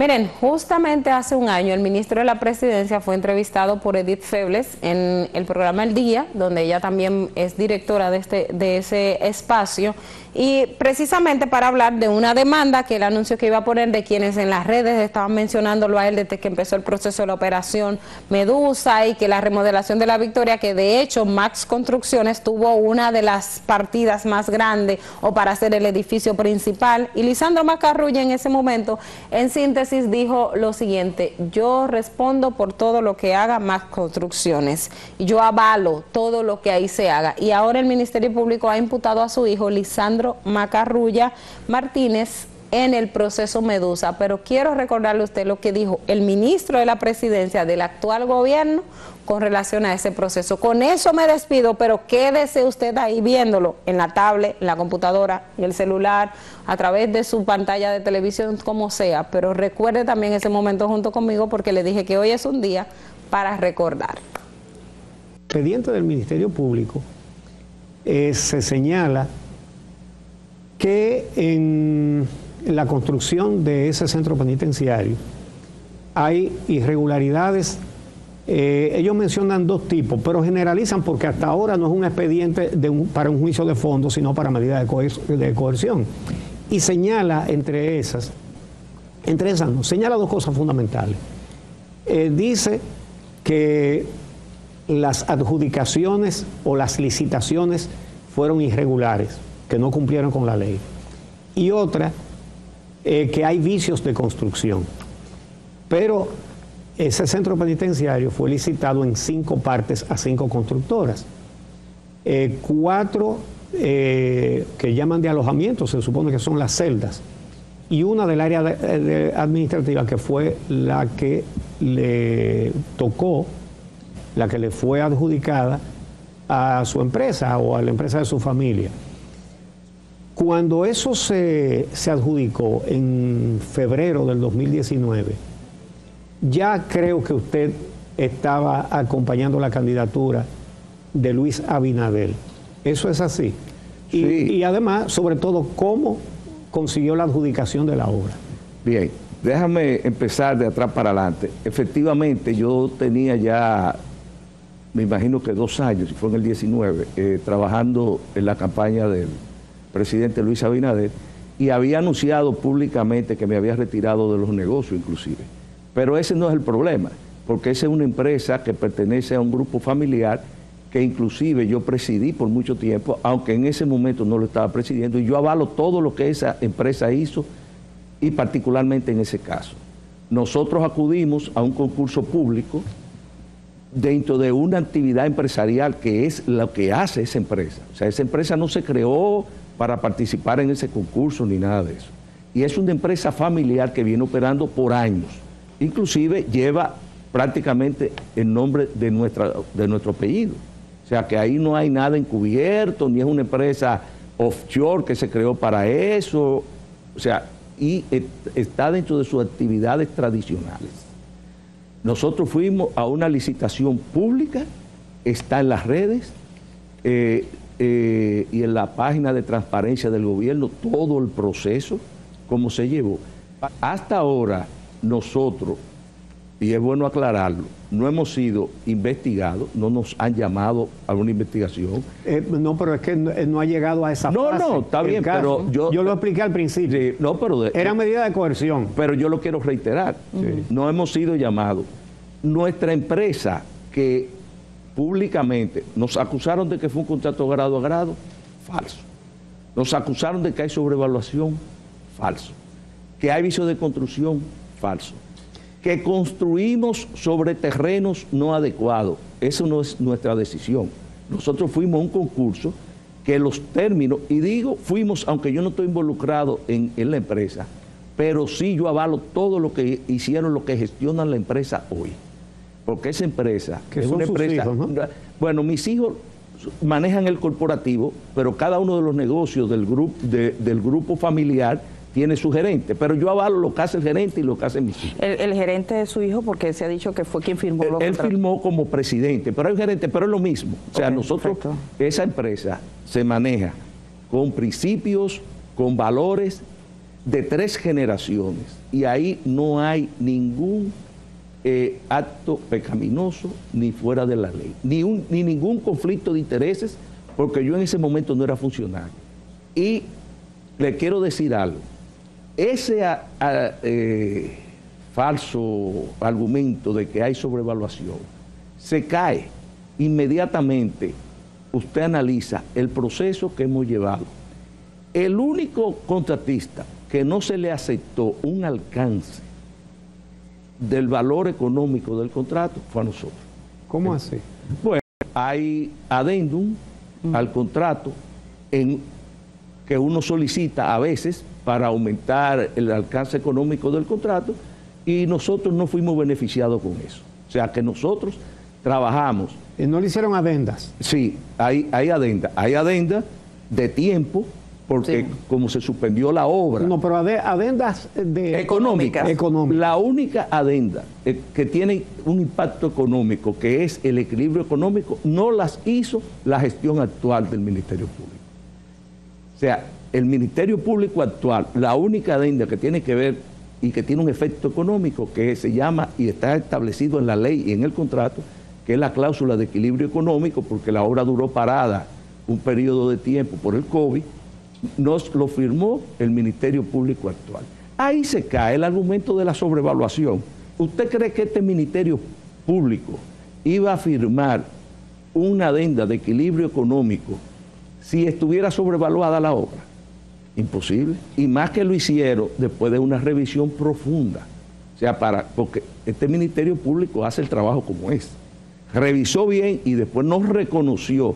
Miren, justamente hace un año el ministro de la Presidencia fue entrevistado por Edith Febles en el programa El Día, donde ella también es directora de ese espacio, y precisamente para hablar de una demanda que él anunció que iba a poner de quienes en las redes estaban mencionándolo a él desde que empezó el proceso de la operación Medusa y que la remodelación de la Victoria, que de hecho Max Construcciones tuvo una de las partidas más grandes o para hacer el edificio principal, y Lisandro Macarrulla en ese momento en síntesis dijo lo siguiente: yo respondo por todo lo que haga Max Construcciones, yo avalo todo lo que ahí se haga. Y ahora el Ministerio Público ha imputado a su hijo Lisandro Macarrulla Martínez en el proceso Medusa, pero quiero recordarle a usted lo que dijo el ministro de la Presidencia del actual gobierno con relación a ese proceso. Con eso me despido, pero quédese usted ahí viéndolo en la tablet, en la computadora, en el celular, a través de su pantalla de televisión, como sea, pero recuerde también ese momento junto conmigo, porque le dije que hoy es un día para recordar. Expediente del Ministerio Público se señala que en la construcción de ese centro penitenciario hay irregularidades. Ellos mencionan dos tipos, pero generalizan porque hasta ahora no es un expediente para un juicio de fondo, sino para medidas de coerción. Y señala señala dos cosas fundamentales. Dice que las adjudicaciones o las licitaciones fueron irregulares, que no cumplieron con la ley. Y otra, que hay vicios de construcción. Pero ese centro penitenciario fue licitado en 5 partes a 5 constructoras. 4 que llaman de alojamiento, se supone que son las celdas, y una del área administrativa, que fue la que le tocó, la que le fue adjudicada a su empresa o a la empresa de su familia. Cuando eso se adjudicó en febrero del 2019, ya creo que usted estaba acompañando la candidatura de Luis Abinader. ¿Eso es así? Sí. Y además, sobre todo, ¿cómo consiguió la adjudicación de la obra? Bien, déjame empezar de atrás para adelante. Efectivamente, yo tenía ya, me imagino que 2 años, si fue en el 19, trabajando en la campaña del presidente Luis Abinader, y había anunciado públicamente que me había retirado de los negocios inclusive. Pero ese no es el problema, porque esa es una empresa que pertenece a un grupo familiar que inclusive yo presidí por mucho tiempo, aunque en ese momento no lo estaba presidiendo, y yo avalo todo lo que esa empresa hizo, y particularmente en ese caso. Nosotros acudimos a un concurso público dentro de una actividad empresarial que es lo que hace esa empresa. O sea, esa empresa no se creó para participar en ese concurso ni nada de eso. Y es una empresa familiar que viene operando por años. Inclusive lleva prácticamente el nombre de nuestro apellido. O sea, que ahí no hay nada encubierto, ni es una empresa offshore que se creó para eso. O sea, y está dentro de sus actividades tradicionales. Nosotros fuimos a una licitación pública, está en las redes, y en la página de transparencia del gobierno, todo el proceso, cómo se llevó. Hasta ahora, nosotros, y es bueno aclararlo, no hemos sido investigados, no nos han llamado a una investigación. No, pero es que no ha llegado a esa fase. No, está bien, pero yo lo expliqué al principio. Sí, no, pero era medida de coerción. Pero yo lo quiero reiterar, no hemos sido llamados. Nuestra empresa, que públicamente nos acusaron de que fue un contrato grado a grado, falso. Nos acusaron de que hay sobrevaluación, falso. Que hay vicio de construcción, falso. Que construimos sobre terrenos no adecuados, eso no es nuestra decisión. Nosotros fuimos a un concurso que los términos, y digo fuimos, aunque yo no estoy involucrado en la empresa, pero sí yo avalo todo lo que hicieron, lo que gestionan la empresa hoy. Porque esa empresa que es son una sus empresa. Hijos, ¿no? Bueno, mis hijos manejan el corporativo, pero cada uno de los negocios del grupo familiar tiene su gerente, pero yo avalo lo que hace el gerente y lo que hace mis hijos. El gerente es su hijo, porque se ha dicho que fue quien firmó los contratos. Él firmó como presidente, pero hay un gerente, pero es lo mismo. O sea, nosotros, perfecto. Esa empresa se maneja con principios, con valores. de 3 generaciones y ahí no hay ningún acto pecaminoso ni fuera de la ley, ni ningún conflicto de intereses, porque yo en ese momento no era funcionario. Y le quiero decir algo, ese falso argumento de que hay sobrevaluación se cae inmediatamente. Usted analiza el proceso que hemos llevado. El único contratista que no se le aceptó un alcance del valor económico del contrato fue a nosotros. ¿Cómo así? Bueno, hay adendum al contrato que uno solicita a veces para aumentar el alcance económico del contrato y nosotros no fuimos beneficiados con eso. O sea que nosotros trabajamos. ¿No le hicieron adendas? Sí, hay adenda. Hay adenda de tiempo, porque como se suspendió la obra. No, pero adendas económicas. La única adenda que tiene un impacto económico, que es el equilibrio económico, no las hizo la gestión actual del Ministerio Público. O sea, el Ministerio Público actual, la única adenda que tiene que ver y que tiene un efecto económico, que se llama y está establecido en la ley y en el contrato, que es la cláusula de equilibrio económico, porque la obra duró parada un periodo de tiempo por el COVID, nos lo firmó el Ministerio Público actual. Ahí se cae el argumento de la sobrevaluación. ¿Usted cree que este Ministerio Público iba a firmar una adenda de equilibrio económico si estuviera sobrevaluada la obra? Imposible. Y más que lo hicieron después de una revisión profunda. O sea, porque este Ministerio Público hace el trabajo como es. Revisó bien y después no reconoció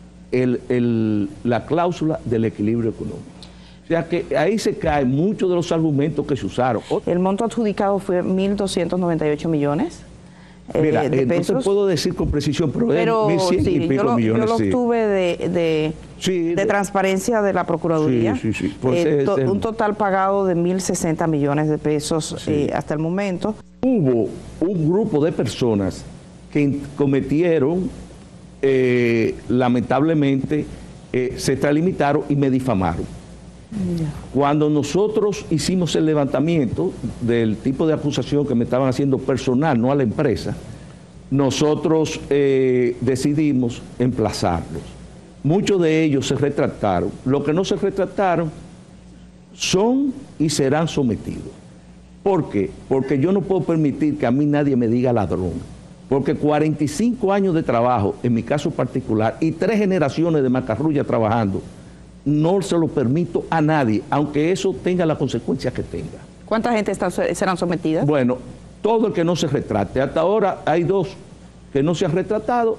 la cláusula del equilibrio económico. O sea que ahí se caen muchos de los argumentos que se usaron. El monto adjudicado fue 1.298 millones Mira, de pesos. No te puedo decir con precisión, pero es 1.100 y pico millones. Yo lo obtuve de transparencia de la Procuraduría. Sí. Un total pagado de 1.060 millones de pesos hasta el momento. Hubo un grupo de personas que cometieron, lamentablemente, se extralimitaron y me difamaron. Cuando nosotros hicimos el levantamiento del tipo de acusación que me estaban haciendo personal, no a la empresa, nosotros decidimos emplazarlos. Muchos de ellos se retractaron. Los que no se retractaron son y serán sometidos. ¿Por qué? Porque yo no puedo permitir que a mí nadie me diga ladrón. Porque 45 años de trabajo, en mi caso particular, y 3 generaciones de Macarrulla trabajando, no se lo permito a nadie, aunque eso tenga las consecuencias que tenga. ¿Cuánta gente serán sometidas? Bueno, todo el que no se retrate. Hasta ahora hay 2 que no se han retratado,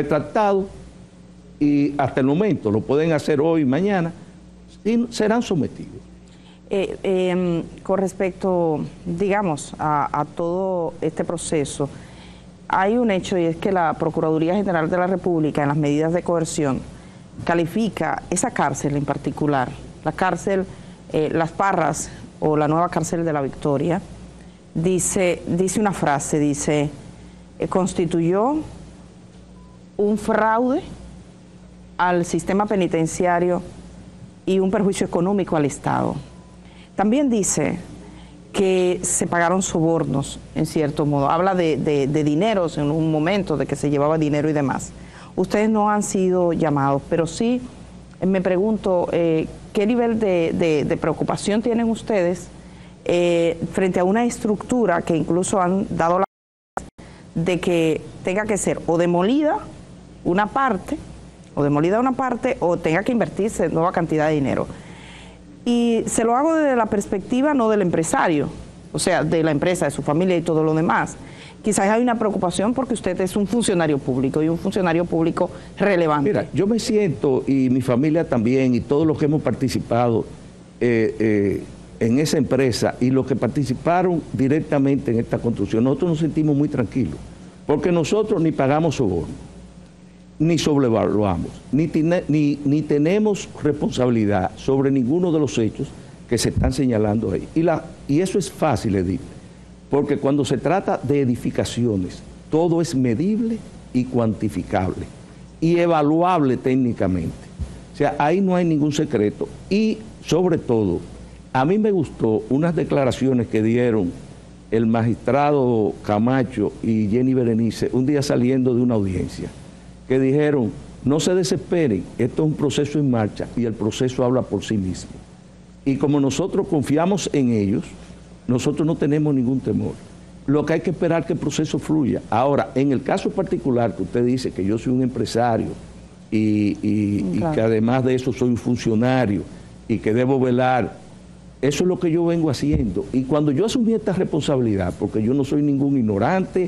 y hasta el momento, lo pueden hacer hoy, mañana, y serán sometidos. Con respecto, digamos, a todo este proceso, hay un hecho y es que la Procuraduría General de la República, en las medidas de coerción, califica esa cárcel en particular, la cárcel Las Parras o la nueva cárcel de La Victoria, dice una frase, dice, constituyó un fraude al sistema penitenciario y un perjuicio económico al Estado. También dice que se pagaron sobornos, en cierto modo. Habla de dineros en un momento, de que se llevaba dinero y demás. Ustedes no han sido llamados, pero sí me pregunto, ¿qué nivel de preocupación tienen ustedes frente a una estructura que incluso han dado la de que tenga que ser o demolida una parte, o tenga que invertirse nueva cantidad de dinero? Y se lo hago desde la perspectiva no del empresario, o sea, de la empresa, de su familia y todo lo demás. Quizás hay una preocupación porque usted es un funcionario público y un funcionario público relevante. Mira, yo me siento, y mi familia también, y todos los que hemos participado en esa empresa y los que participaron directamente en esta construcción, nosotros nos sentimos muy tranquilos, porque nosotros ni pagamos soborno, ni sobrevaluamos, ni tenemos responsabilidad sobre ninguno de los hechos que se están señalando ahí. Y eso es fácil, Edith, porque cuando se trata de edificaciones, todo es medible y cuantificable y evaluable técnicamente. O sea, ahí no hay ningún secreto y, sobre todo, A mí me gustó unas declaraciones que dieron el magistrado Camacho y Jenny Berenice un día saliendo de una audiencia, que dijeron: no se desesperen, esto es un proceso en marcha y el proceso habla por sí mismo. Y como nosotros confiamos en ellos, nosotros no tenemos ningún temor. Lo que hay que esperar es que el proceso fluya. Ahora, en el caso particular que usted dice que yo soy un empresario y claro, que además de eso soy un funcionario y que debo velar, eso es lo que yo vengo haciendo. Y cuando yo asumí esta responsabilidad, porque yo no soy ningún ignorante,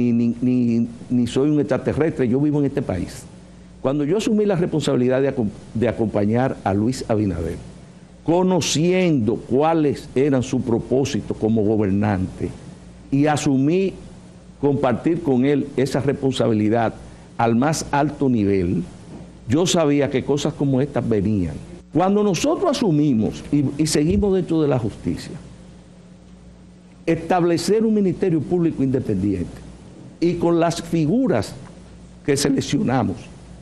ni soy un extraterrestre, yo vivo en este país. Cuando yo asumí la responsabilidad de acompañar a Luis Abinader, conociendo cuáles eran sus propósitos como gobernante, y asumí compartir con él esa responsabilidad al más alto nivel, yo sabía que cosas como estas venían. Cuando nosotros asumimos y seguimos dentro de la justicia, establecer un ministerio público independiente y con las figuras que seleccionamos,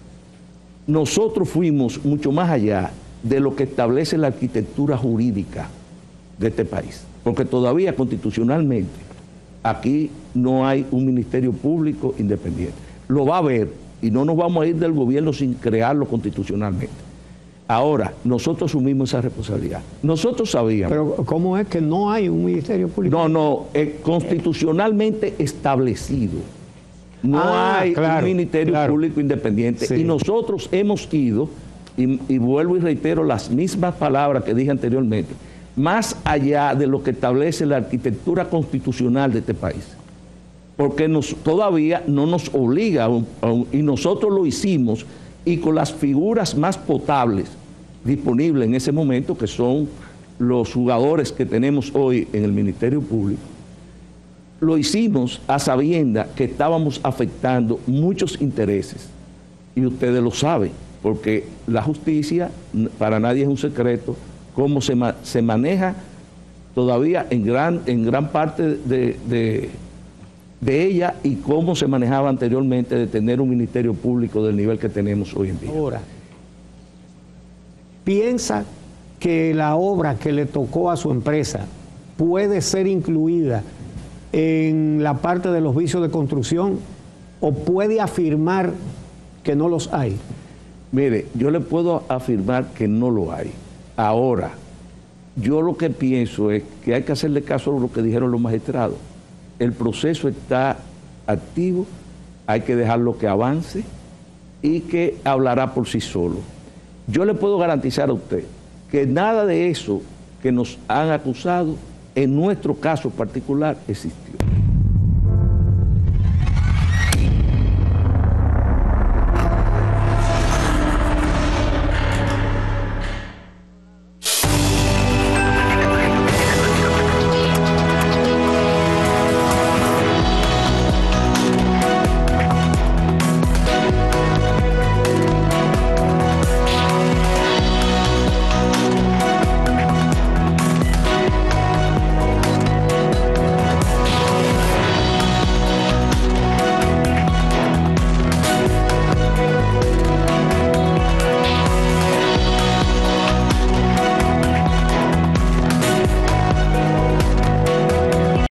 nosotros fuimos mucho más allá de lo que establece la arquitectura jurídica de este país, porque todavía constitucionalmente aquí no hay un ministerio público independiente. Lo va a haber y no nos vamos a ir del gobierno sin crearlo constitucionalmente. Ahora, nosotros asumimos esa responsabilidad. Nosotros sabíamos... Pero ¿cómo es que no hay un ministerio público? No, constitucionalmente establecido. No hay un ministerio público independiente. Sí. Y nosotros hemos ido, y vuelvo y reitero las mismas palabras que dije anteriormente, más allá de lo que establece la arquitectura constitucional de este país. Porque todavía no nos obliga, y nosotros lo hicimos, y con las figuras más potables disponibles en ese momento, que son los jugadores que tenemos hoy en el Ministerio Público, lo hicimos a sabiendas que estábamos afectando muchos intereses. Y ustedes lo saben, porque la justicia, para nadie es un secreto, cómo se maneja todavía en gran parte de ella y cómo se manejaba anteriormente de tener un ministerio público del nivel que tenemos hoy en día. Ahora, ¿piensa que la obra que le tocó a su empresa puede ser incluida en la parte de los vicios de construcción o puede afirmar que no los hay? Mire, yo le puedo afirmar que no lo hay. Ahora, yo lo que pienso es que hay que hacerle caso a lo que dijeron los magistrados. El proceso está activo, hay que dejarlo que avance y que hablará por sí solo. Yo le puedo garantizar a usted que nada de eso que nos han acusado, en nuestro caso particular, existe.